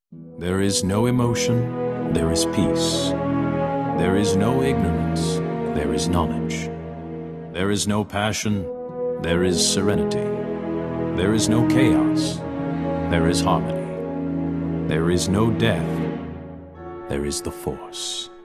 There is no emotion, there is peace. There is no ignorance, there is knowledge. There is no passion, there is serenity. There is no chaos, there is harmony. There is no death, there is the Force.